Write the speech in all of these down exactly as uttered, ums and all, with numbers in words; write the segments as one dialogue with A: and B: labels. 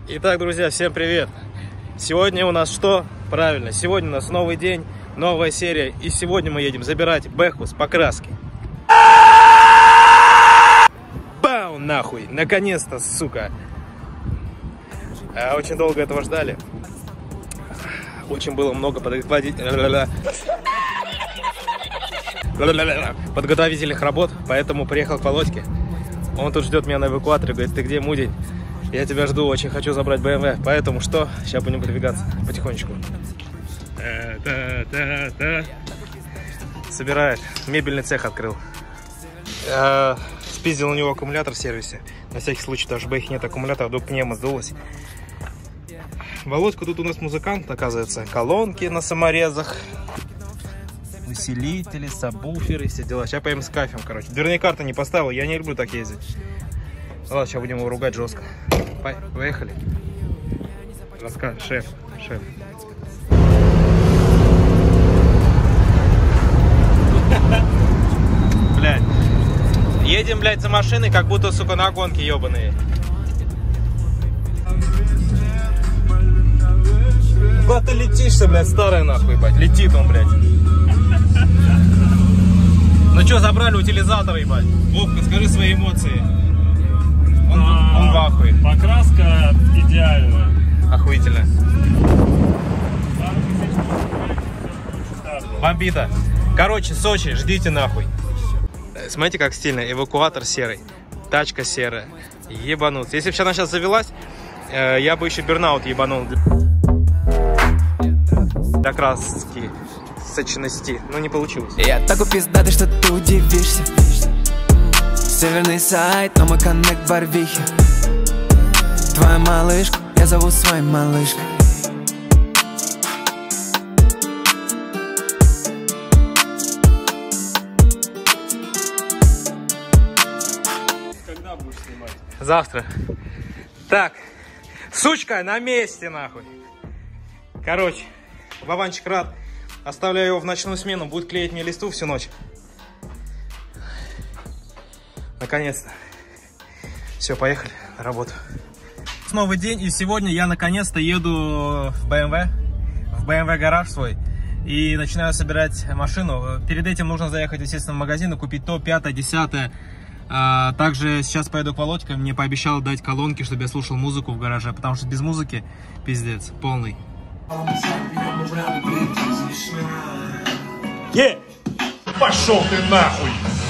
A: Итак, друзья, всем привет! Сегодня у нас что? Правильно, сегодня у нас новый день, новая серия. И сегодня мы едем забирать Бэху с покраски. Бау, нахуй! Наконец-то, сука! Очень долго этого ждали. Очень было много подготовительных работ, поэтому приехал к Володьке. Он тут ждет меня на эвакуаторе, говорит: ты где, мудень? Я тебя жду, очень хочу забрать бэ эм вэ. Поэтому что? Сейчас будем продвигаться потихонечку. Собирает. Мебельный цех открыл. Я спиздил у него аккумулятор в сервисе. На всякий случай, даже бэхи нет аккумулятора, вдруг пневма сдулась. Володька тут у нас музыкант, оказывается. Колонки на саморезах, усилители, сабвуферы, все дела. Сейчас поедем с кайфом, короче. Дверные карты не поставил, я не люблю так ездить. Ладно, сейчас будем его ругать жестко. Поехали. Раска... Шеф, шеф. Блядь. Едем, блядь, за машиной, как будто, сука, на гонке ебаные. Куда ты летишься, блядь, старая нахуй, ебать. Летит он, блядь. Ну что, забрали утилизатор, ебать. Вовка, скажи свои эмоции. Он, а, он в ахуе.
B: Покраска идеальная.
A: Охуительно. Бомбита. Короче, Сочи, ждите нахуй. Смотрите, как стильно. Эвакуатор серый. Тачка серая. Ебануться. Если бы она сейчас завелась, я бы еще бернаут ебанул. Для краски, сочности. Но не получилось.
C: Я так упиздатый, что ты удивишься. Северный сайт, но мой коннект в Барвихе. Твоя малышка, я зову своей малышкой.
B: Когда будешь снимать?
A: Завтра. Так, сучка на месте, нахуй. Короче, Вованчик рад. Оставляю его в ночную смену, будет клеить мне листву всю ночь. Наконец-то. Все, поехали на работу. Новый день, и сегодня я наконец-то еду в бэ эм вэ, в бэ эм вэ гараж свой, и начинаю собирать машину. Перед этим нужно заехать, естественно, в магазин и купить то, пятое, десятое. А, также сейчас поеду к Володьке, мне пообещал дать колонки, чтобы я слушал музыку в гараже, потому что без музыки пиздец полный.
B: Е! Пошел ты нахуй!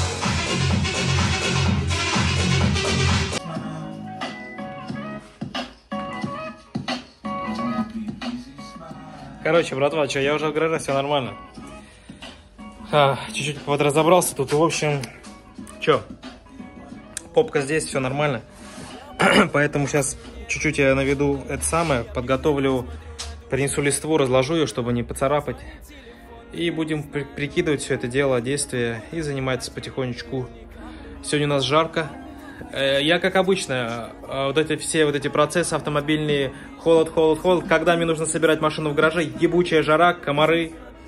A: Короче, братва, что, я уже в гараже, все нормально. Чуть-чуть подразобрался тут, и, в общем, что, попка здесь, все нормально. Поэтому сейчас чуть-чуть я наведу это самое, подготовлю, принесу листву, разложу ее, чтобы не поцарапать. И будем при прикидывать все это дело, действие, и заниматься потихонечку. Сегодня у нас жарко. Я, как обычно, вот эти все вот эти процессы автомобильные, холод, холод, холод, когда мне нужно собирать машину в гараже, ебучая жара, комары.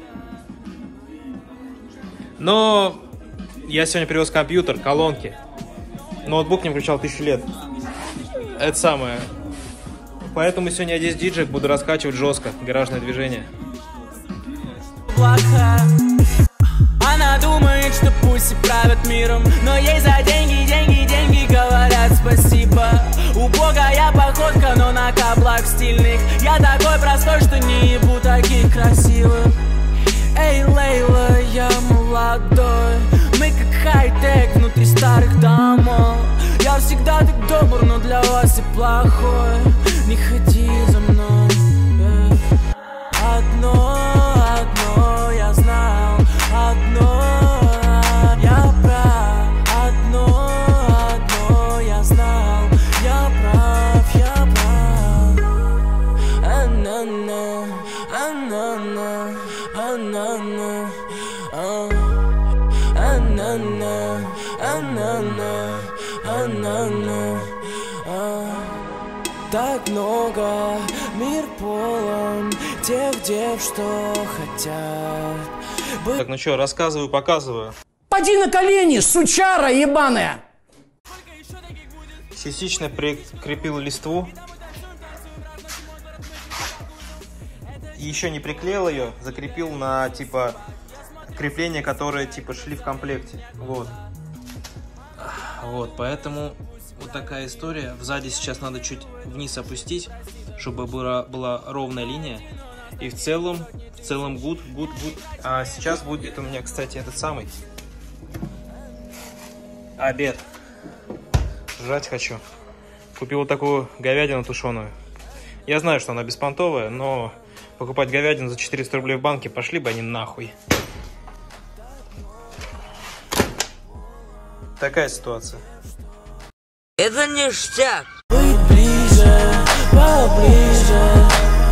A: Но я сегодня привез компьютер, колонки, ноутбук не включал тысячу лет. Это самое. Поэтому сегодня я здесь диджей, буду раскачивать жестко гаражное движение.
D: Она думает, что пусть и правят миром, но ей за деньги, деньги, деньги говорят спасибо. Убогая походка, но на каблах стильных. Я такой простой, что не ебу таких красивых. Эй, Лейла, я молодой. Мы как хай-тек внутри старых домов. Я всегда так добр, но для вас и плохой. Не ходи за мной. Одно, одно я знал. Одно, я прав. Одно, одно я знал. Я прав, я прав. А-на-на, а-на-на, а-на-на, а-на-на, а-на-на, а-на-на. Так много, мир полон тех дев, что хотят.
A: Так, ну что, рассказываю, показываю.
E: Поди на колени, сучара ебаная!
A: Частично прикрепил листву. еще не приклеил ее, закрепил на, типа, крепления, которые, типа, шли в комплекте. Вот. Вот, поэтому вот такая история. Сзади сейчас надо чуть вниз опустить, чтобы была, была ровная линия. И в целом, в целом good, good, good. А сейчас будет у меня, кстати, этот самый обед. Жрать хочу. Купил вот такую говядину тушеную. Я знаю, что она беспонтовая, но покупать говядину за четыреста рублей в банке, пошли бы они нахуй. Такая ситуация.
F: Это ништяк.
C: Быть ближе, поближе.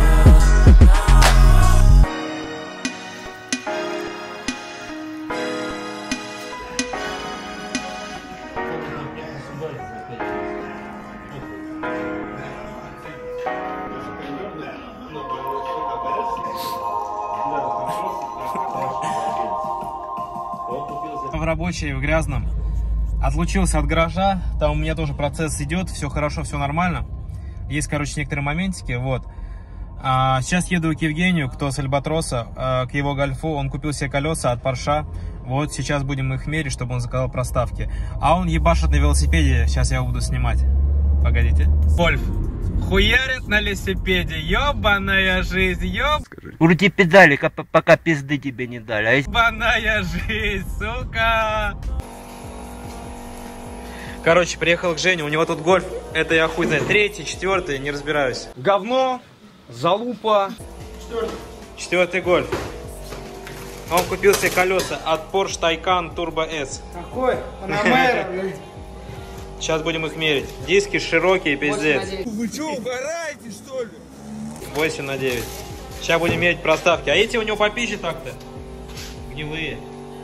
A: В рабочей, в грязном. Отлучился от гаража, там у меня тоже процесс идет, все хорошо, все нормально. Есть, короче, некоторые моментики, вот. А сейчас еду к Евгению, кто с Альбатроса, а, к его гольфу. Он купил себе колеса от Порша. Вот сейчас будем их мерить, чтобы он заказал проставки. А он ебашит на велосипеде, сейчас я его буду снимать. Погодите. Гольф хуярит на велосипеде, ебаная жизнь, еб...
F: Крути педали, пока пизды тебе не дали.
A: Ебаная жизнь, сука! Короче, приехал к Жене, у него тут гольф, это я хуй знаю, третий, четвертый, не разбираюсь. Говно, залупа. Четвертый. Четвертый гольф. Он купил себе колеса от Porsche Taycan Turbo S.
E: Какой? Панамера, блядь.
A: Сейчас будем их мерить. Диски широкие, пиздец.
G: Вы что, угораете, что ли?
A: восемь на девять. Сейчас будем мерить проставки. А эти у него попизже так-то. Гнилые.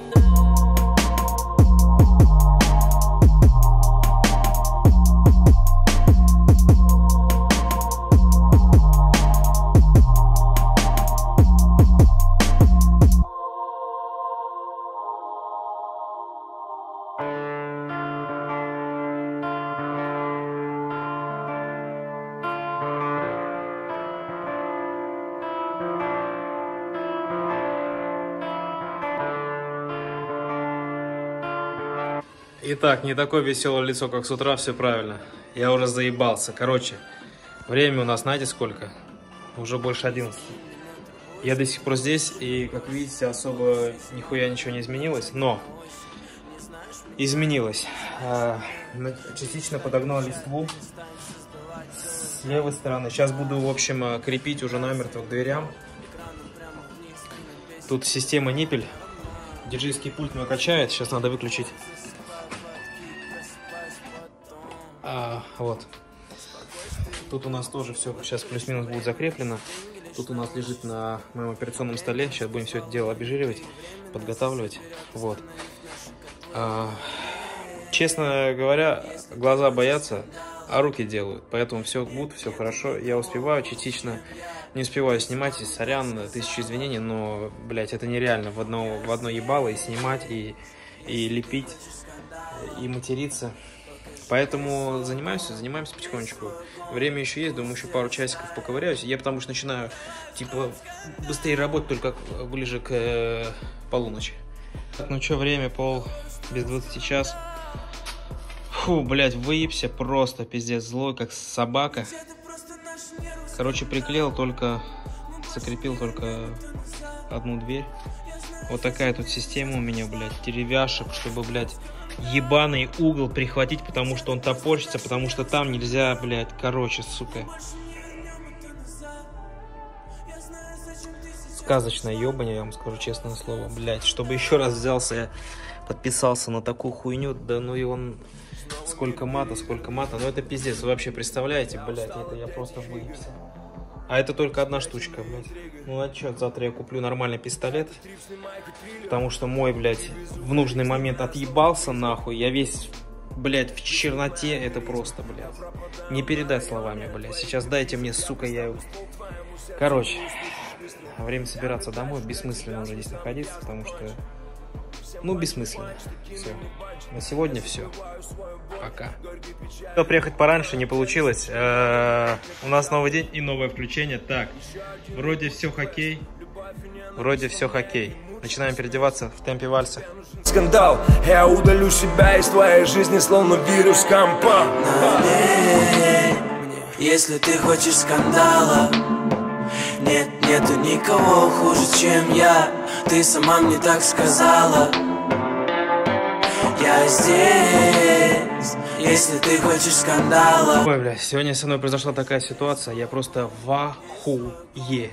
A: Итак, не такое веселое лицо, как с утра, все правильно. Я уже заебался. Короче, время у нас, знаете, сколько? Уже больше одиннадцати. Я до сих пор здесь, и, как видите, особо нихуя ничего не изменилось. Но изменилось. Частично подогнал листву с левой стороны. Сейчас буду, в общем, крепить уже намертво к дверям. Тут система ниппель. Диджейский пульт меня качает. Сейчас надо выключить. А, вот. Тут у нас тоже все сейчас плюс-минус будет закреплено. Тут у нас лежит на моем операционном столе. Сейчас будем все это дело обезжиривать, подготавливать. Вот. А, честно говоря, глаза боятся, а руки делают. Поэтому все будет, все хорошо. Я успеваю частично. Не успеваю снимать, сорян, тысячу извинений, но, блядь, это нереально в одно, в одно ебало и снимать, и, и лепить, и материться. Поэтому занимаемся, занимаемся потихонечку. Время еще есть, думаю, еще пару часиков поковыряюсь. Я потому что начинаю, типа, быстрее работать только ближе к э, полуночи. Так, ну что, время пол без двадцати час. Фу, блядь, выебся просто, пиздец, злой, как собака. Короче, приклеил только, закрепил только одну дверь. Вот такая тут система у меня, блядь, деревяшек, чтобы, блядь, ебаный угол прихватить, потому что он топорщится, потому что там нельзя, блядь, короче, сука. Сказочное ебанье, я вам скажу честное слово, блядь. Чтобы еще раз взялся, я подписался на такую хуйню, да ну и он... Сколько мата, сколько мата, ну это пиздец, вы вообще представляете, блядь, это я просто выебся. А это только одна штучка, блядь. Ну а чё, завтра я куплю нормальный пистолет. Потому что мой, блядь, в нужный момент отъебался нахуй. Я весь, блядь, в черноте. Это просто, блядь, не передать словами, блядь. Сейчас дайте мне, сука, я... Короче, время собираться домой. Бессмысленно уже здесь находиться, потому что Ну, бессмысленно. Все. На сегодня все. Пока. Хотел приехать пораньше, не получилось. Э-э- у нас новый день и новое включение. Так, вроде все хоккей. Вроде все хоккей. Начинаем переодеваться в темпе вальса.
H: Скандал, я удалю себя из твоей жизни, словно вирус компа.
D: Если ты хочешь скандала, нет, нету никого хуже, чем я. Ты сама мне так сказала. Я здесь, если ты хочешь скандала.
A: Ой, бля, сегодня со мной произошла такая ситуация, я просто в ахуе.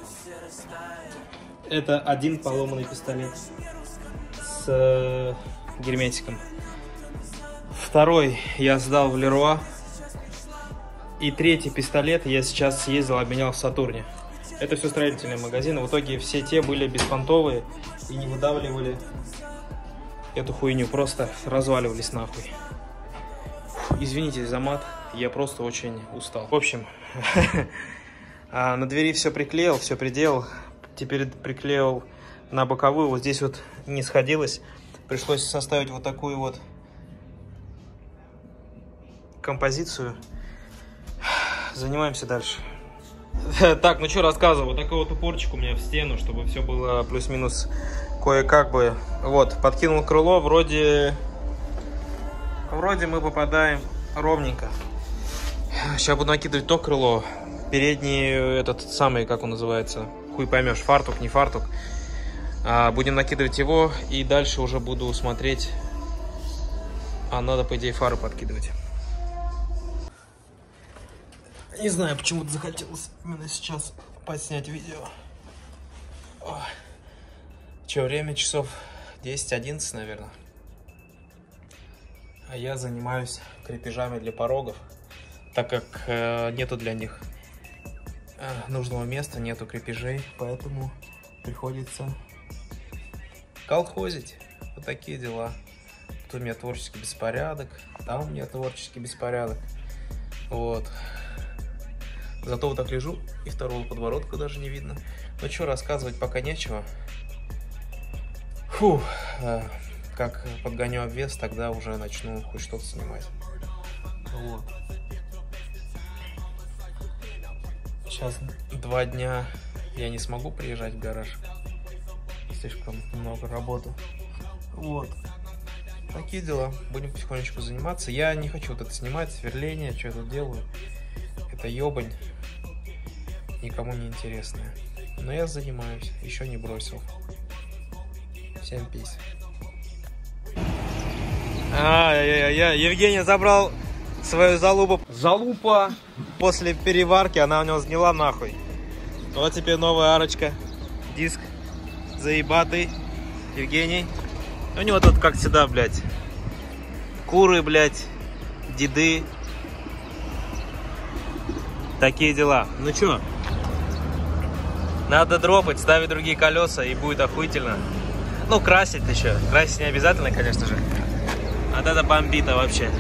A: Это один поломанный пистолет с э, герметиком. Второй я сдал в Леруа. И третий пистолет я сейчас съездил, обменял в Сатурне. Это все строительные магазины. В итоге все те были беспонтовые и не выдавливали эту хуйню. Просто разваливались нахуй. Извините за мат, я просто очень устал. В общем, на двери все приклеил, все приделал. Теперь приклеил на боковую. Вот здесь вот не сходилось. Пришлось составить вот такую вот композицию. Занимаемся дальше. Так, ну что рассказываю. Вот такой вот упорчик у меня в стену, чтобы все было плюс-минус кое-как бы. Вот, подкинул крыло. Вроде... Вроде мы попадаем ровненько. Сейчас буду накидывать то крыло. Передний этот самый, как он называется... Хуй поймешь, фартук, не фартук. А, будем накидывать его, и дальше уже буду смотреть. А надо, по идее, фары подкидывать. Не знаю, почему-то захотелось именно сейчас подснять видео. Ой. Че, время часов десять-одиннадцать, наверное. А я занимаюсь крепежами для порогов, так как э, нету для них нужного места, нету крепежей, поэтому приходится колхозить. Вот такие дела. Тут у меня творческий беспорядок, там у меня творческий беспорядок. Вот. Зато вот так лежу, и второго подбородка даже не видно. Ну что, рассказывать пока нечего. Фу. Как подгоню обвес, тогда уже начну хоть что-то снимать. Вот. Сейчас два дня я не смогу приезжать в гараж. Слишком много работы. Вот. Такие дела. Будем потихонечку заниматься. Я не хочу вот это снимать, сверление, что я тут делаю. Это ёбань. Никому не интересное. Но я занимаюсь. Еще не бросил. Всем пись. А-я-я-я. Евгений забрал свою залупу. Залупа. После переварки она у него сгнила нахуй. Вот теперь новая арочка. Диск заебатый. Евгений. У него тут, как всегда, блядь, куры, блядь, деды. Такие дела. Ну чё? Надо дропать, ставить другие колеса, и будет охуительно. Ну, красить еще. Красить не обязательно, конечно же. А это бомбита вообще.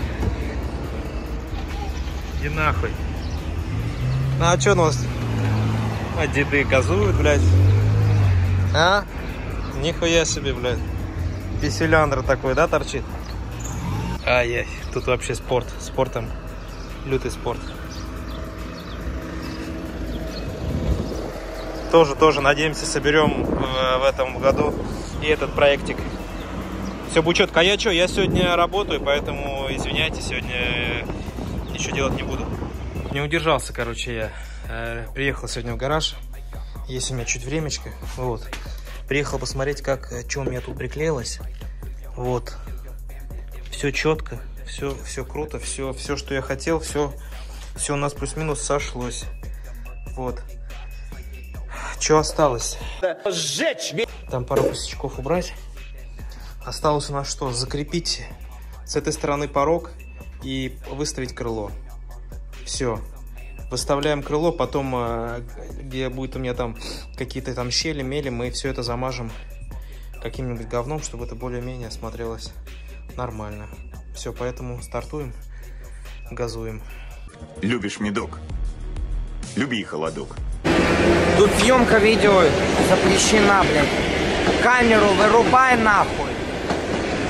A: И нахуй. Ну а чё у нас? А деды газуют, блядь. А? Нихуя себе, блядь. Писюляндр такой, да, торчит? Ай-яй, тут вообще спорт. Спортом. Лютый спорт. Тоже, тоже, надеемся, соберем э, в этом году и этот проектик. Все будет четко. А я что, я сегодня работаю, поэтому, извиняйте, сегодня ничего делать не буду. Не удержался, короче, я. Э, приехал сегодня в гараж. Есть у меня чуть времечко. Вот. Приехал посмотреть, как, что у меня тут приклеилось. Вот. Все четко, все, все круто, все, все, что я хотел, все, все у нас плюс-минус сошлось. Вот. Что осталось? Сжечь. Там пару косячков убрать. Осталось у нас что? Закрепить с этой стороны порог и выставить крыло. Все. Выставляем крыло, потом, где будет у меня там какие-то там щели, мели, мы все это замажем каким-нибудь говном, чтобы это более-менее смотрелось нормально. Все, поэтому стартуем, газуем.
I: Любишь медок? Люби холодок.
E: Тут съемка видео запрещена, блядь. Камеру вырубай нахуй.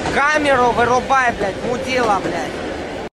J: Камеру вырубай, блядь, мудила, блядь.